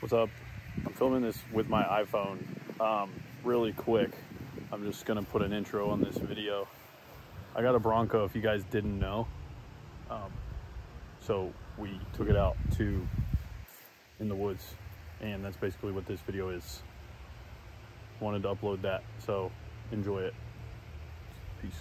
What's up? I'm filming this with my iPhone really quick. I'm just gonna put an intro on this video. I got a Bronco, if you guys didn't know. So we took it out in the woods, and that's basically what this video is. Wanted to upload that, so enjoy it. Peace.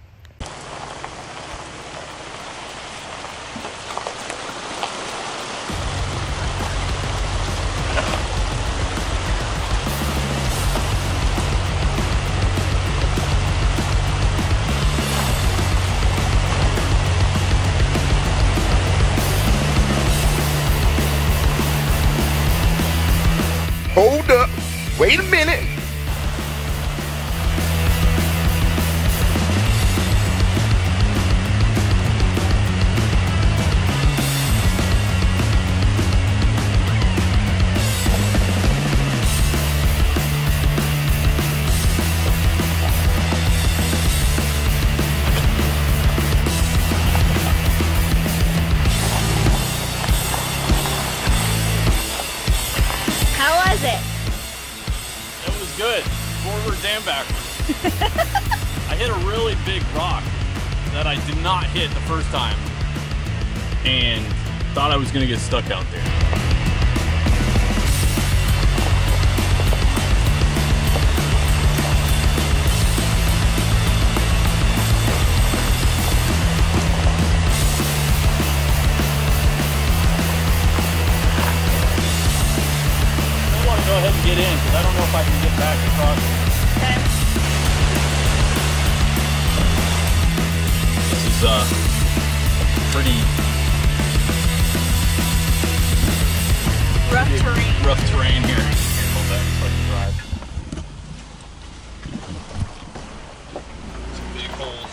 Hold up, wait a minute. How was it? It was good, forwards and backwards. I hit a really big rock that I did not hit the first time, and thought I was gonna get stuck out there. Go ahead and get in, because I don't know if I can get back across. Okay. This is pretty rough terrain here. Here, hold that so I can drive. Some big holes.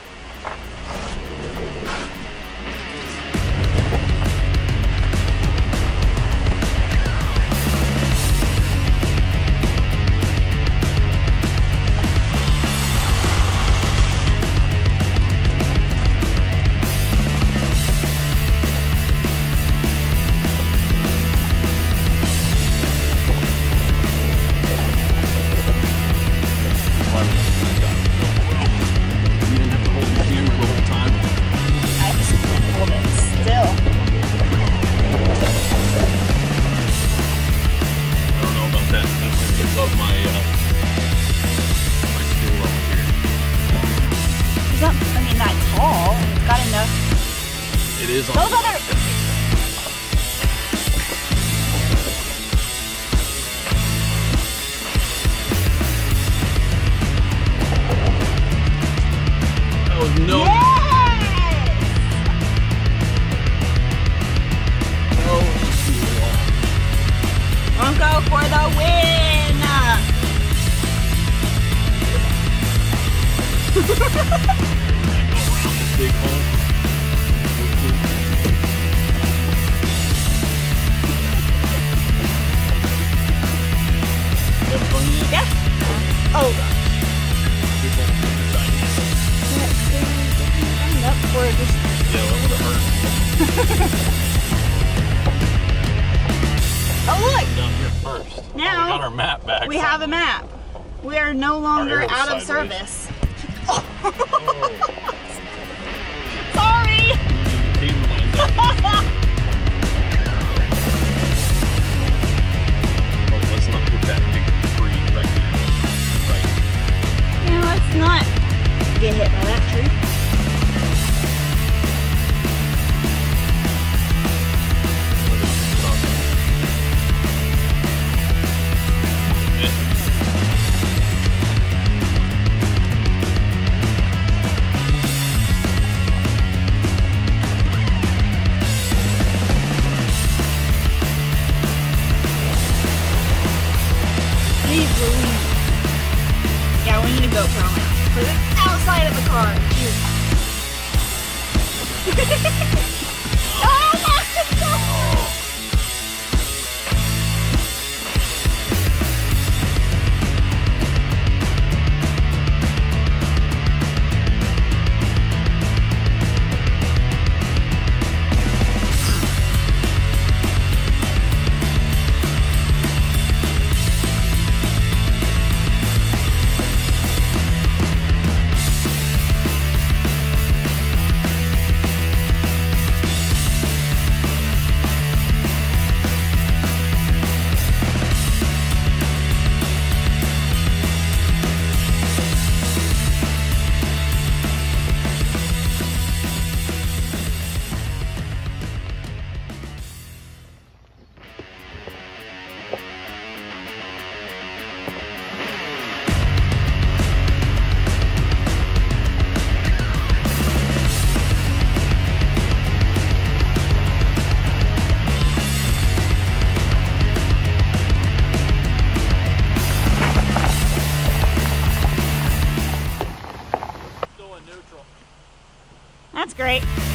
It is on Those other... That was no... Yes! No issue at all. Bronco for the win! Go around this big hole. Yeah. Oh. Up or just... Yeah, that would have hurt. Oh look! Down here first. Now we got our map back. We have a map. We are no longer arrow's out of sideways. service. Sorry! Let's not put that big tree right there. Right. Yeah, let's not get hit by that tree. Please believe. Yeah, we need a GoPro now. Put it outside of the car. Here. Oh my God! great.